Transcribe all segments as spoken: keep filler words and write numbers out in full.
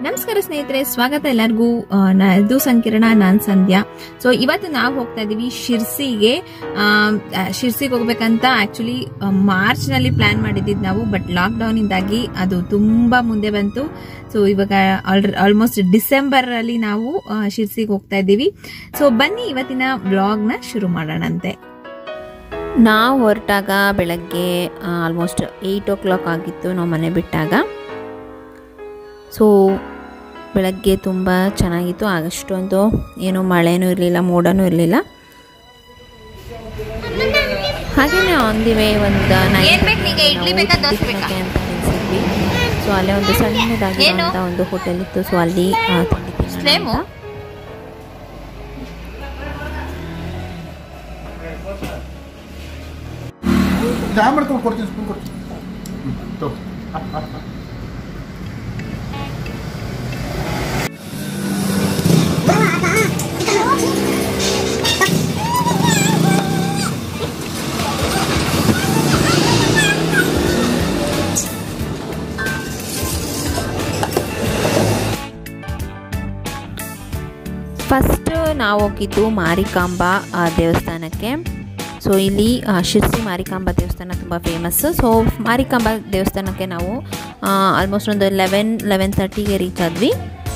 ನಮಸ್ಕಾರ ಸ್ನೇಹಿತರೆ, ಸ್ವಾಗತ ಎಲ್ಲರಿಗೂ. ಇದು ಸಂಕಿರಣ, ನಾನ್ ಸಂಧ್ಯಾ. ಸೊ ಇವತ್ತು ನಾವು ಹೋಗ್ತಾ ಇದೀವಿ ಶಿರ್ಸಿಗೆ. ಶಿರ್ಸಿಗೆ ಹೋಗ್ಬೇಕಂತ ಆಕ್ಚುಲಿ ಮಾರ್ಚ್ ನಲ್ಲಿ ಪ್ಲಾನ್ ಮಾಡಿದ್ದಿದ್ ನಾವು, ಬಟ್ ಲಾಕ್ ಡೌನ್ ಇಂದಾಗಿ ಅದು ತುಂಬಾ ಮುಂದೆ ಬಂತು. ಸೊ ಇವಾಗ ಆಲ್ಮೋಸ್ಟ್ ಡಿಸೆಂಬರ್ ಅಲ್ಲಿ ನಾವು ಶಿರ್ಸಿಗೆ ಹೋಗ್ತಾ ಇದ್ದೀವಿ. ಸೊ ಬನ್ನಿ ಇವತ್ತಿನ ವ್ಲಾಗ್ ನ ಶುರು ಮಾಡೋಣಂತೆ. ನಾವು ಹೊರಟಾಗ ಬೆಳಗ್ಗೆ ಆಲ್ಮೋಸ್ಟ್ ಏಯ್ಟ್ ಓ ಕ್ಲಾಕ್ ಆಗಿತ್ತು ನಾವು ಮನೆ ಬಿಟ್ಟಾಗ. ಸೊ ಬೆಳಗ್ಗೆ ತುಂಬ ಚೆನ್ನಾಗಿತ್ತು, ಆಗಷ್ಟೊಂದು ಏನೂ ಮಳೆನೂ ಇರಲಿಲ್ಲ, ಮೋಡನೂ ಇರಲಿಲ್ಲ. ಹಾಗೆಯೇ ಆನ್ ದಿ ವೇ ಒಂದು ಅಂತ ಅನಿಸಿದ್ವಿ. ಸೊ ಅಲ್ಲೇ ಒಂದು ಸಣ್ಣದಾಗಿರುವಂಥ ಒಂದು ಹೋಟೆಲ್ ಇತ್ತು. ಸೊ ಅಲ್ಲಿ ತಿಂಡಿ ಫಸ್ಟ್ ನಾವು ಹೋಗಿದ್ದು ಮಾರಿಕಾಂಬಾ ದೇವಸ್ಥಾನಕ್ಕೆ. ಸೊ ಇಲ್ಲಿ ಶಿರ್ಸಿ ಮಾರಿಕಾಂಬಾ ದೇವಸ್ಥಾನ ತುಂಬ ಫೇಮಸ್ಸು. ಸೊ ಮಾರಿಕಾಂಬಾ ದೇವಸ್ಥಾನಕ್ಕೆ ನಾವು ಆಲ್ಮೋಸ್ಟ್ ಒಂದು ಲೆವೆನ್ ಲೆವೆನ್ ತರ್ಟಿಗೆ ರೀಚ್ ಆದ್ವಿ.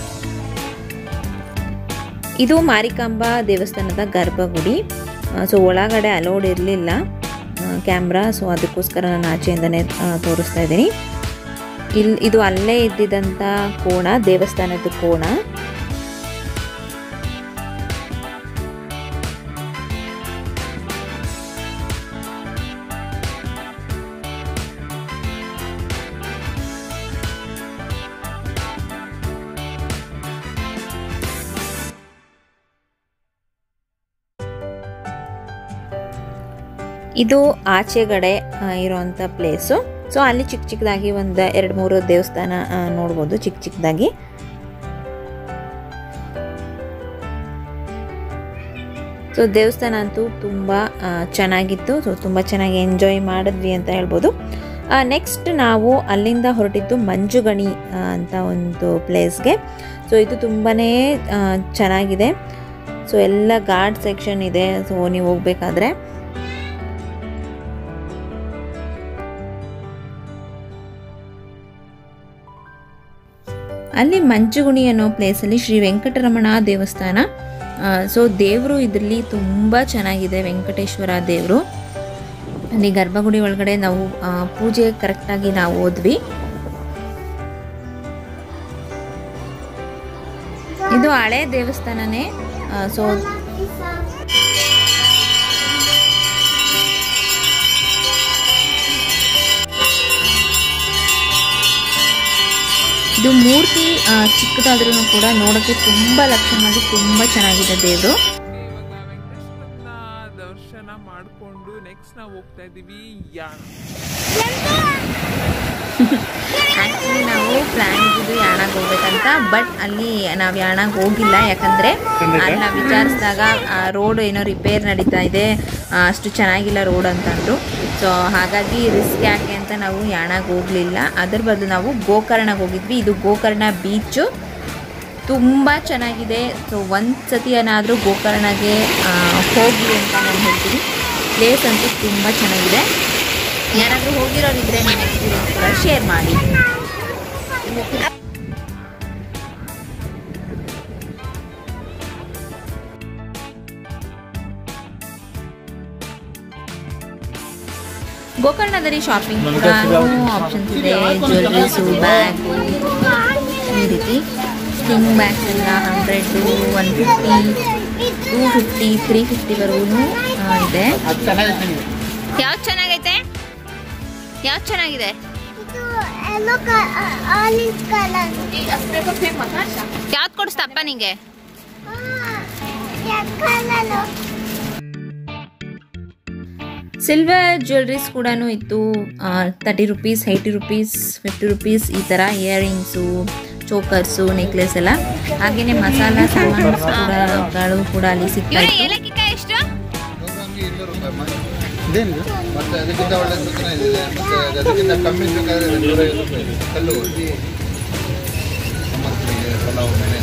ಇದು ಮಾರಿಕಾಂಬಾ ದೇವಸ್ಥಾನದ ಗರ್ಭಗುಡಿ. ಸೊ ಒಳಗಡೆ ಅಲೋಡ್ ಇರಲಿಲ್ಲ ಕ್ಯಾಮ್ರಾ, ಸೊ ಅದಕ್ಕೋಸ್ಕರ ನಾನು ಆಚೆಯಿಂದನೇ ತೋರಿಸ್ತಾ ಇದ್ದೀನಿ. ಇಲ್ಲಿ ಇದು ಅಲ್ಲೇ ಇದ್ದಿದ್ದಂಥ ಕೋಣ, ದೇವಸ್ಥಾನದ ಕೋಣ. ಇದು ಆಚೆಗಡೆ ಇರೋವಂಥ ಪ್ಲೇಸು. ಸೊ ಅಲ್ಲಿ ಚಿಕ್ಕ ಚಿಕ್ಕದಾಗಿ ಒಂದು ಎರಡು ಮೂರು ದೇವಸ್ಥಾನ ನೋಡ್ಬೋದು, ಚಿಕ್ಕ ಚಿಕ್ಕದಾಗಿ. ಸೊ ದೇವಸ್ಥಾನ ಅಂತೂ ತುಂಬ ಚೆನ್ನಾಗಿತ್ತು. ಸೊ ತುಂಬ ಚೆನ್ನಾಗಿ ಎಂಜಾಯ್ ಮಾಡಿದ್ವಿ ಅಂತ ಹೇಳ್ಬೋದು. ನೆಕ್ಸ್ಟ್ ನಾವು ಅಲ್ಲಿಂದ ಹೊರಟಿದ್ದು ಮಂಜುಗಣಿ ಅಂತ ಒಂದು ಪ್ಲೇಸ್ಗೆ. ಸೊ ಇದು ತುಂಬಾ ಚೆನ್ನಾಗಿದೆ. ಸೊ ಎಲ್ಲ ಗಾರ್ಡ್ ಸೆಕ್ಷನ್ ಇದೆ. ಸೊ ನೀವು ಹೋಗ್ಬೇಕಾದ್ರೆ ಅಲ್ಲಿ ಮಂಜುಗುಣಿ ಅನ್ನೋ ಪ್ಲೇಸಲ್ಲಿ ಶ್ರೀ ವೆಂಕಟರಮಣ ದೇವಸ್ಥಾನ. ಸೊ ದೇವರು ಇದರಲ್ಲಿ ತುಂಬ ಚೆನ್ನಾಗಿದೆ, ವೆಂಕಟೇಶ್ವರ ದೇವರು. ಅಲ್ಲಿ ಗರ್ಭಗುಡಿ ಒಳಗಡೆ ನಾವು ಪೂಜೆ ಕರೆಕ್ಟಾಗಿ ನಾವು ಹೋದ್ವಿ. ಇದು ಹಳೆ ದೇವಸ್ಥಾನನೇ. ಸೊ ಇದು ಮೂರ್ತಿ ಚಿಕ್ಕದಾದ್ರೂ ಕೂಡ ನೋಡೋಕ್ಕೆ ತುಂಬ ಲಕ್ಷಣವಾಗಿ ತುಂಬ ಚೆನ್ನಾಗಿದೆ ದೇವರು. ದರ್ಶನ ಮಾಡಿಕೊಂಡು ನೆಕ್ಸ್ಟ್ ನಾವು ಹೋಗ್ತಾ ಇದ್ದೀವಿ ಯಾಣ. ಆ್ಯಕ್ಚುಲಿ ನಾವು ಪ್ಲ್ಯಾನ್ ಇದ್ದಿದ್ದು ಯಾಣಾಗ ಹೋಗ್ಬೇಕಂತ, ಬಟ್ ಅಲ್ಲಿ ನಾವು ಯಾಣಾಗ ಹೋಗಿಲ್ಲ. ಯಾಕಂದರೆ ಅಲ್ಲಿ ನಾವು ವಿಚಾರಿಸಿದಾಗ ರೋಡ್ ಏನೋ ರಿಪೇರ್ ನಡೀತಾ ಇದೆ, ಅಷ್ಟು ಚೆನ್ನಾಗಿಲ್ಲ ರೋಡ್ ಅಂತಂದರು. ಸೊ ಹಾಗಾಗಿ ರಿಸ್ಕ್ ಯಾಕೆ ಅಂತ ನಾವು ಯಾಣಾಗ ಹೋಗಲಿಲ್ಲ. ಅದ್ರ ಬದಲು ನಾವು ಗೋಕರ್ಣಗೆ ಹೋಗಿದ್ವಿ. ಇದು ಗೋಕರ್ಣ ಬೀಚು ತುಂಬ ಚೆನ್ನಾಗಿದೆ. ಸೊ ಒಂದು ಸತಿ ಏನಾದರೂ ಗೋಕರ್ಣಗೆ ಹೋಗಿ ಅಂತ ನಾನು ಹೇಳ್ತೀನಿ. ಪ್ಲೇಸ್ ಅಂತೂ ತುಂಬ ಚೆನ್ನಾಗಿದೆ. ಯಾರಾದರೂ ಹೋಗಿರೋರಿದ್ರೆ ನಿಮ್ಮ ಎಕ್ಸ್ಪೀರಿಯನ್ಸ್ ಕೂಡ ಶೇರ್ ಮಾಡಿ. ಗೋಕರ್ಣದಲ್ಲಿ ಶಾಪಿಂಗ್ ಕೂಡ ಆಪ್ಷನ್ಸ್ ಇದೆ. ಜ್ಯುವೆಲ್ರೀಸು, ಬ್ಯಾಗು, ಈ ರೀತಿ ಸ್ಟಿಂಗ್ ಬ್ಯಾಗ್ಸ್ ಎಲ್ಲ hundred, one fifty, two fifty, three ಫಿಫ್ಟಿವರೆಗೂ ಇದೆ. ಯಾವ್ದು ಚೆನ್ನಾಗೈತೆ? ಯಾವ್ದು ಚೆನ್ನಾಗಿದೆ? ಯಾವ್ದು ಕೊಡಿಸ್ತಪ್ಪ ನಿಂಗೆ? ಸಿಲ್ವರ್ ಜ್ಯುವೆಲ್ರೀಸ್ ಕೂಡ ಇತ್ತು. Thirty rupees, eighty rupees, fifty rupees ಈ ಥರ ಇಯರಿಂಗ್ಸು, ಚೋಕರ್ಸು, ನೆಕ್ಲೆಸ್ ಎಲ್ಲ. ಹಾಗೆಯೇ ಮಸಾಲ ಸಾಮಾನುಗಳು ಕೂಡ ಅಲ್ಲಿ ಸಿಗ್ತಾ ಇತ್ತು. ಇದೇನಿದೆ ಮತ್ತೆ ಅದಕ್ಕಿಂತ ಒಳ್ಳೆ ಸುತ್ತನೆ ಇದೆ ಮತ್ತೆ ಅದಕ್ಕಿಂತ ಕಮ್ಮಿ ಬೇಕಾದ್ರೆ ನೂರೈವತ್ತು ರೂಪಾಯಿ ಕಲ್ಲು ನಾವು ಮೇಲೆ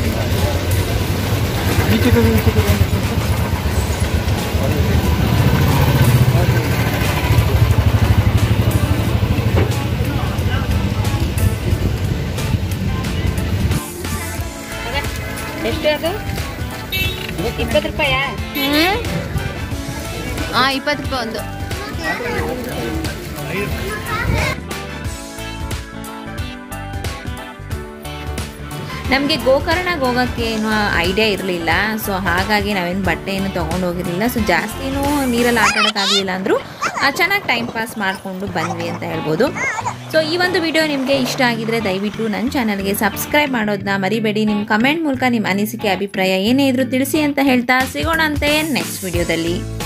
ಎಷ್ಟು ಅದು ಇಪ್ಪತ್ತು ರೂಪಾಯ ಹಾಂ ಇಪ್ಪತ್ತು ರೂಪಾಯಿ ಒಂದು ನಮಗೆ ಗೋಕರ್ಣಗೆ ಹೋಗೋಕ್ಕೆ ಏನೂ ಐಡಿಯಾ ಇರಲಿಲ್ಲ. ಸೊ ಹಾಗಾಗಿ ನಾವೇನು ಬಟ್ಟೆ ಏನು ತೊಗೊಂಡು ಹೋಗಿರಲಿಲ್ಲ. ಸೊ ಜಾಸ್ತಿನೂ ನೀರಲ್ಲಿ ಆಟ ಆಡೋಕ್ಕಾಗಲಿಲ್ಲ ಅಂದರೂ ಚೆನ್ನಾಗಿ ಟೈಮ್ ಪಾಸ್ ಮಾಡಿಕೊಂಡು ಬಂದ್ವಿ ಅಂತ ಹೇಳ್ಬೋದು. ಸೊ ಈ ಒಂದು ವಿಡಿಯೋ ನಿಮಗೆ ಇಷ್ಟ ಆಗಿದ್ರೆ ದಯವಿಟ್ಟು ನನ್ನ ಚಾನಲ್ಗೆ ಸಬ್ಸ್ಕ್ರೈಬ್ ಮಾಡೋದನ್ನ ಮರಿಬೇಡಿ. ನಿಮ್ಮ ಕಮೆಂಟ್ ಮೂಲಕ ನಿಮ್ಮ ಅನಿಸಿಕೆ ಅಭಿಪ್ರಾಯ ಏನೇ ಇದ್ರೂ ತಿಳಿಸಿ ಅಂತ ಹೇಳ್ತಾ ಸಿಗೋಣ ಅಂತೆ ನೆಕ್ಸ್ಟ್ ವಿಡಿಯೋದಲ್ಲಿ.